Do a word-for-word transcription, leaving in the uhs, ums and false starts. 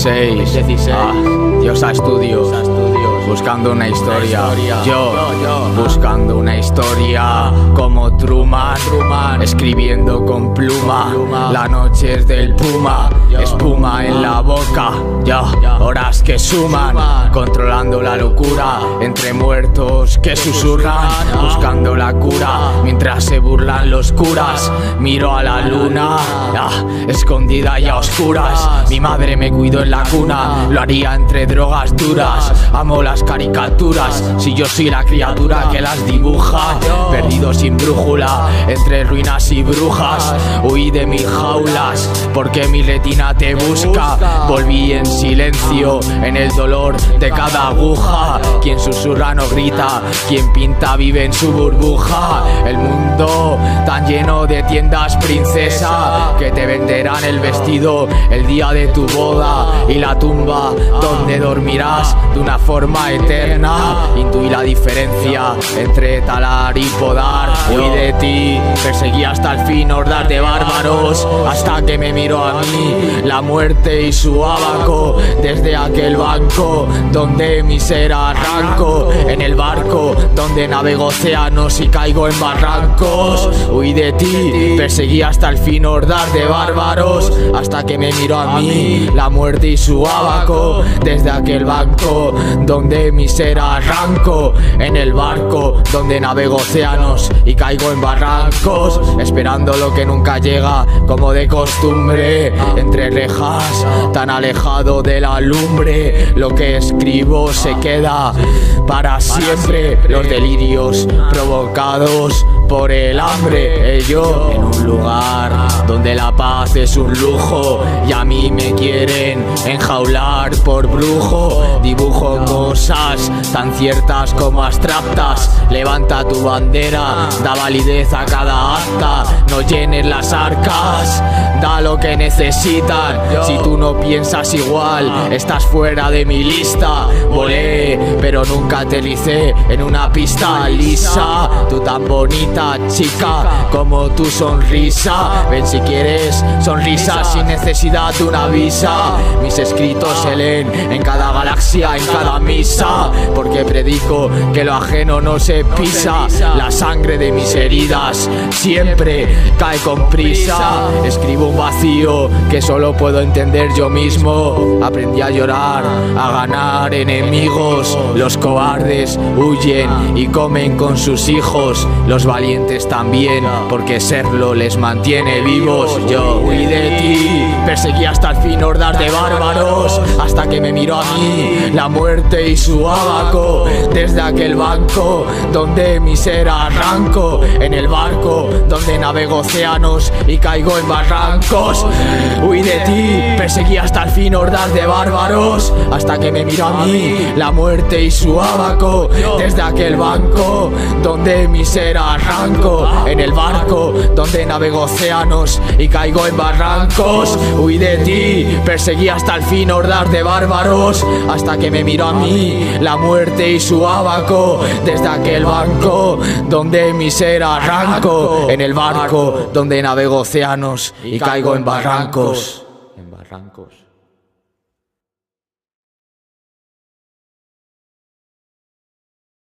dieciséis, ah, Diosa Studios, buscando una historia. Yo, buscando una historia como Truman, escribiendo con pluma. La noche es del puma, espuma en la boca. Yo, horas que suman, controlando la locura. Entre muertos que susurran, buscando la cura. Mientras se burlan los curas, miro a la luna, ah, escondida y a oscuras. Mi madre me cuidó en la cuna, lo haría entre drogas duras. Amo las caricaturas, si yo soy la criatura que las dibuja. Perdido sin brújula, entre ruinas y brujas. Huí de mis jaulas, porque mi retina te busca. Volví en silencio, en el dolor de cada aguja. Quien susurra no grita, quien pinta vive en su burbuja. El mundo tan lleno de tiendas princesa, que te venderán el vestido el día de tu boda. Y la tumba donde dormirás de una forma eterna. Intuí la diferencia entre talar y podar. Huí de ti, perseguí hasta el fin hordas de bárbaros, hasta que me miró a mí la muerte y su abaco. Desde aquel banco donde mi ser arranco, en el barco donde navego océanos y caigo en barrancos. Huí de ti, perseguí hasta el fin hordas de bárbaros, hasta que me miró a mí la muerte y su abaco. Desde aquel banco donde mi ser arranco, en el barco donde navego océanos y caigo en barrancos. Esperando lo que nunca llega, como de costumbre, entre rejas, tan alejado de la lumbre. Lo que escribo se queda para siempre. Los delirios provocados por el hambre. Yo en un lugar donde la paz es un lujo, y a mí me quieren enjaular por brujo. Dibujo cosas tan ciertas como abstractas. Levanta tu bandera, da validez a cada acta. No llenes las arcas, da lo que necesitan. Si tú no piensas igual, estás fuera de mi lista. Volé, pero nunca aterricé en una pista lisa. Tú tan bonita, chica, como tu sonrisa. Ven si quieres sonrisa sin necesidad de una visa. Mis escritos se leen en cada galaxia, en cada misa, porque predico que lo ajeno no se pisa. La sangre de mis heridas siempre cae con prisa. Escribo un vacío que solo puedo entender yo mismo. Aprendí a llorar, a ganar enemigos. Los cobardes huyen y comen con sus hijos. Los valientes también, porque serlo les mantiene vivos. Yo huí de ti, perseguí hasta el fin hordas de bárbaros, hasta que me miró a mí la muerte y su abaco. Desde aquel banco donde mi ser arranco, en el barco donde navego océanos y caigo en barrancos. Huí de ti, perseguí hasta el fin hordas de bárbaros, hasta que me miró a mí la muerte y su abaco. Desde aquel banco donde mi ser arranco, en el barco donde navego océanos y caigo en barrancos. Huí de ti, perseguí hasta el fin hordas de bárbaros, hasta que me miró a mí la muerte y su abaco. Desde aquel banco donde mi ser arranco, en el barco donde navego océanos y caigo en barrancos. En barrancos.